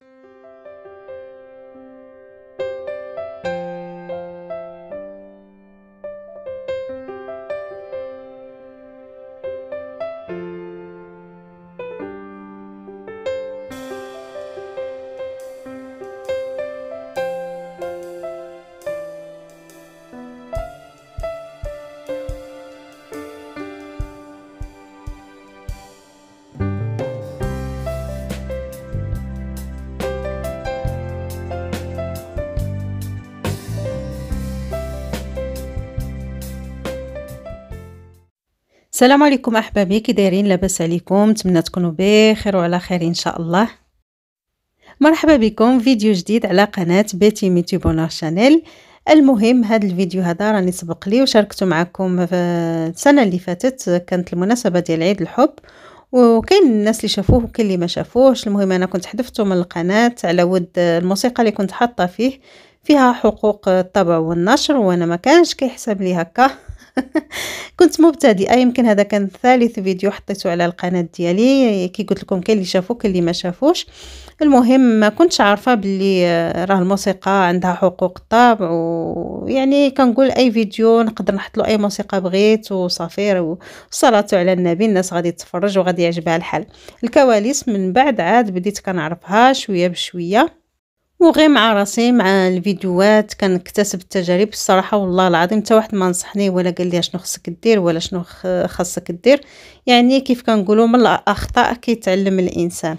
السلام عليكم احبابي، كي دايرين؟ لاباس عليكم؟ نتمنى تكونوا بخير وعلى خير ان شاء الله. مرحبا بكم فيديو جديد على قناه بيتي ميتي بونور شانيل. المهم هذا الفيديو هذا راني سبق لي وشاركته معكم في السنه اللي فاتت، كانت المناسبه ديال عيد الحب، وكاين الناس اللي شافوه وكاين اللي ما شافوهش. المهم انا كنت حذفته من القناه على ود الموسيقى اللي كنت حاطه فيها حقوق الطبع والنشر، وانا ما كانش كيحسب لي هكا. كنت مبتدئه، يمكن هذا كان ثالث فيديو حطيته على القناه ديالي. كي قلت لكم كاين اللي شافوه كاين اللي ما شافوش. المهم ما كنتش عارفه باللي راه الموسيقى عندها حقوق الطبع، ويعني كنقول اي فيديو نقدر نحط له اي موسيقى بغيت وصافي، والصلاه على النبي الناس غادي تتفرج وغادي يعجبها الحال. الكواليس من بعد عاد بديت كنعرفها شويه بشويه، وغير مع راسي مع الفيديوهات كنكتسب التجارب. الصراحه والله العظيم حتى واحد ما نصحني ولا قال لي شنو خصك دير ولا شنو خاصك دير. يعني كيف كنقولوا من الاخطاء كيتعلم الانسان.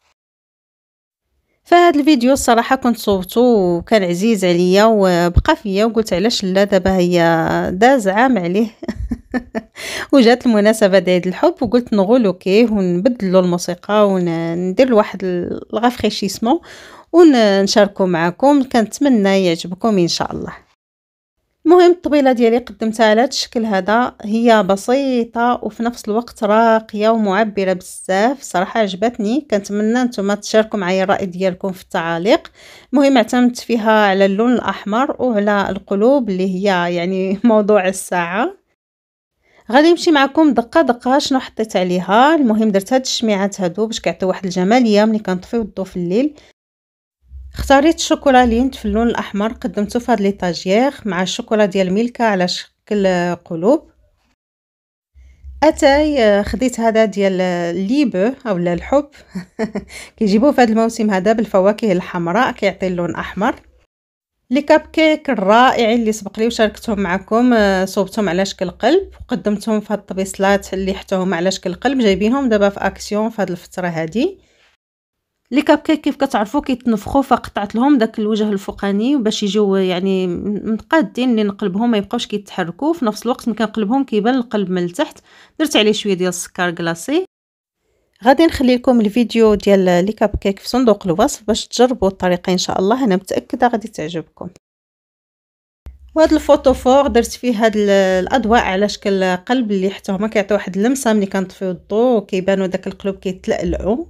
فهاد الفيديو الصراحه كنت صوبته وكان عزيز عليا وبقى فيا، وقلت علاش لا، دابا هي داز عام عليه. وجات المناسبه ديال عيد الحب وقلت نغولو كيه ونبدلو الموسيقى وندير واحد الغافريشيسمون ونشاركو معكم. كنتمنى يعجبكم ان شاء الله. المهم الطبيله ديالي قدمتها على هذا الشكل هذا، هي بسيطه وفي نفس الوقت راقيه ومعبره بزاف. صراحه عجبتني، كنتمنى نتوما تشاركوا معايا الراي ديالكم في التعاليق. المهم اعتمدت فيها على اللون الاحمر وعلى القلوب اللي هي يعني موضوع الساعه. غادي نمشي معكم دقه دقه شنو حطيت عليها. المهم درت هاد الشميعات هادو باش كيعطيو واحد الجماليه ملي كنطفيو الضو في الليل. اختاريت الشوكولا لينت في اللون الاحمر، قدمته في هاد ليطاجير مع الشوكولا ديال ميلكا على شكل قلوب. اتاي خديت هذا ديال الليبو اولا الحب. كيجيبوه في هذا الموسم هذا بالفواكه الحمراء كيعطي اللون احمر. لي كاب كيك الرائعين اللي سبق لي وشاركتهم معكم، صوبتهم على شكل قلب وقدمتهم في هاد الطبيصلات اللي حتوهم على شكل قلب، جايبينهم دابا في اكسيون في هاد الفتره هذه. لي كاب كيك كيف كتعرفوا كيتنفخوا، فقطعت لهم داك الوجه الفوقاني باش يجيو يعني متقادين اللي نقلبهم ما يبقاوش كيتحركوا. في نفس الوقت ملي كنقلبهم كيبان القلب من التحت. درت عليه شويه ديال السكر كلاصي. غادي نخلي لكم الفيديو ديال لي كاب كيك في صندوق الوصف باش تجربوا الطريقه ان شاء الله، انا متاكده غادي تعجبكم. وهاد الفوتوفور درت فيه هاد الاضواء على شكل قلب اللي حتى هما كيعطيو واحد اللمسه ملي كنطفيو الضوء وكيبانوا داك القلوب كيتلألؤوا.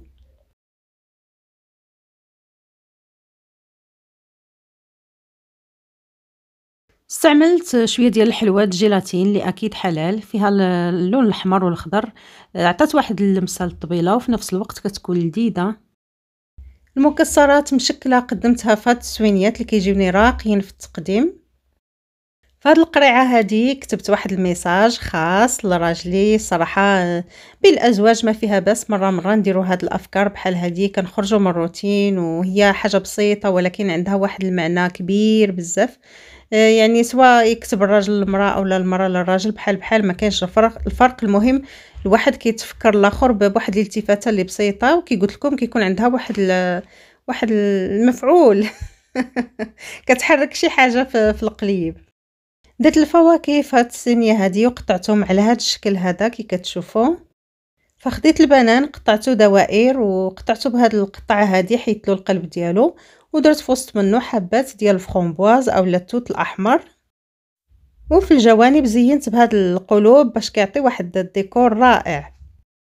استعملت شويه ديال الحلوى الجيلاتين اللي اكيد حلال، فيها اللون الاحمر والاخضر. عطات واحد اللمسه للطبيله وفي نفس الوقت كتكون لذيذه. المكسرات مشكله قدمتها في هاد السوينيات اللي كيجيوني راقيين في التقديم. في هاد القريعه هذه كتبت واحد الميساج خاص لراجلي. صراحه بالازواج ما فيها بس مره نديروا هاد الافكار بحال هذه، كنخرجوا من الروتين وهي حاجه بسيطه ولكن عندها واحد المعنى كبير بزاف. يعني سواء يكتب الراجل للمراه او المراه للراجل بحال ما كاينش الفرق. المهم الواحد كيتفكر الاخر بواحد الالتفاته اللي بسيطه، وكي قلت لكم كيكون عندها واحد المفعول. كتحرك شي حاجه في القليب. درت الفواكه في هاد الصينيه هذه وقطعتهم على هاد الشكل هذا كي كتشوفوا. فخديت البنان قطعته دوائر وقطعته بهاد القطعه هذه حيت له القلب ديالو، ودرت في وسط منه حبات ديال الفرomboise اولا التوت الاحمر. وفي الجوانب زينت بهاد القلوب باش كيعطي واحد الديكور رائع.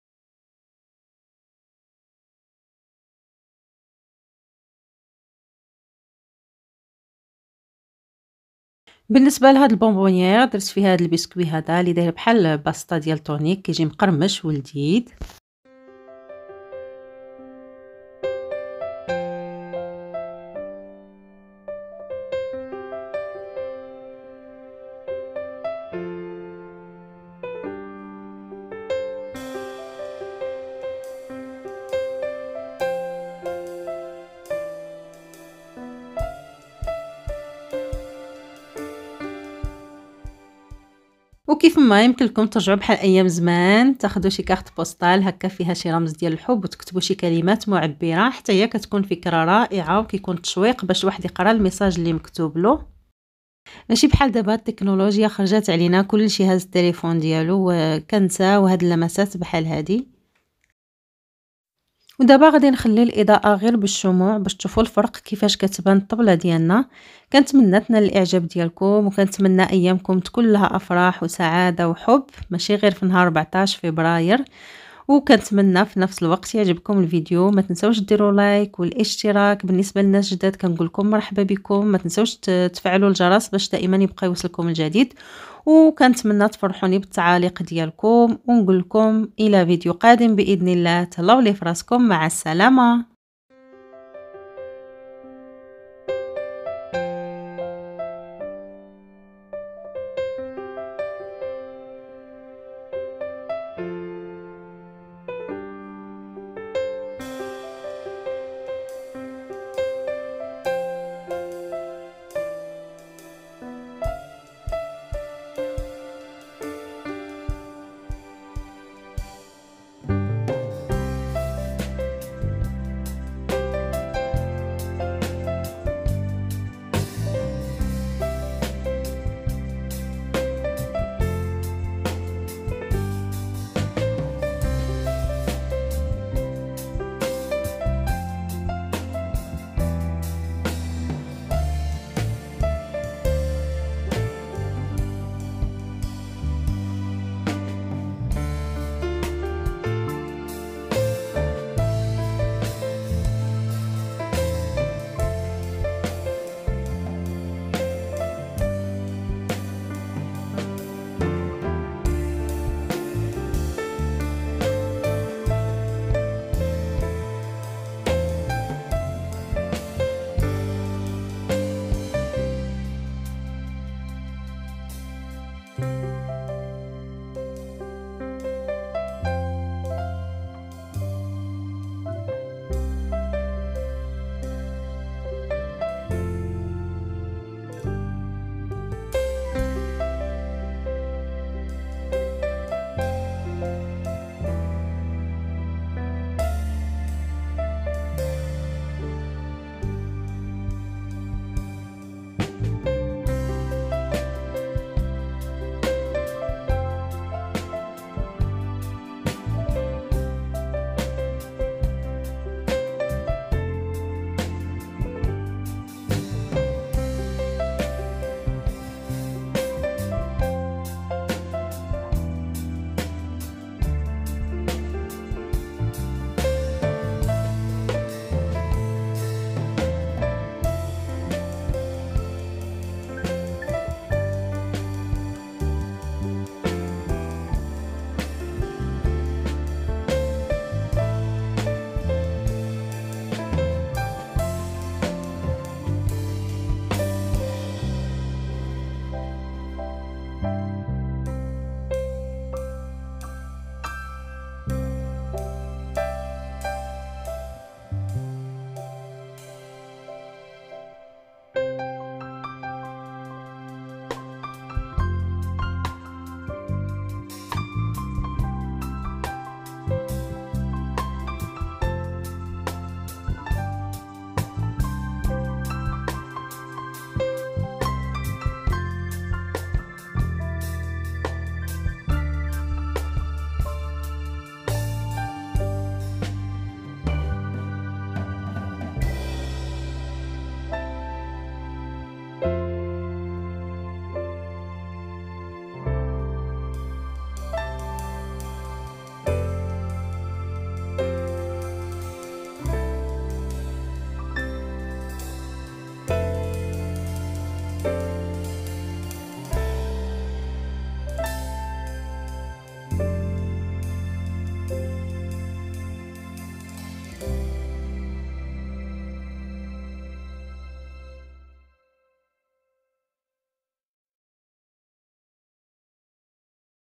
بالنسبه لهاد البونبونيير درت فيها هاد البسكوي هذا اللي داير بحال باستا ديال تونيك، كيجي مقرمش ولذيذ. وكيف ما يمكن لكم ترجعوا بحال ايام زمان، تاخذوا شي كارت بوستال هكا فيها شي رمز ديال الحب وتكتبوا شي كلمات معبره، حتى هي كتكون فكره رائعه وكيكون تشويق باش واحد يقرا الميساج اللي مكتوب له. ماشي بحال دابا التكنولوجيا خرجت علينا كلشي هاز التليفون ديالو وكنساو هاد اللمسات بحال هادي. ودابا غادي نخلي الاضاءه غير بالشموع باش تشوفوا الفرق كيفاش كتبان الطبله ديالنا. كنتمنى تنال الاعجاب ديالكم، وكنتمنى ايامكم تكون لها افراح وسعاده وحب، ماشي غير في نهار 14 فبراير. وكنتمنى في نفس الوقت يعجبكم الفيديو. ما تنسوش ديروا لايك والاشتراك. بالنسبه للناس جداد كنقول لكم مرحبا بكم، ما تنسوش تفعلوا الجرس باش دائما يبقى يوصلكم الجديد. وكنتمنى تفرحوني بالتعاليق ديالكم، ونقول لكم الى فيديو قادم باذن الله. تهلاو لي فراسكم، مع السلامه.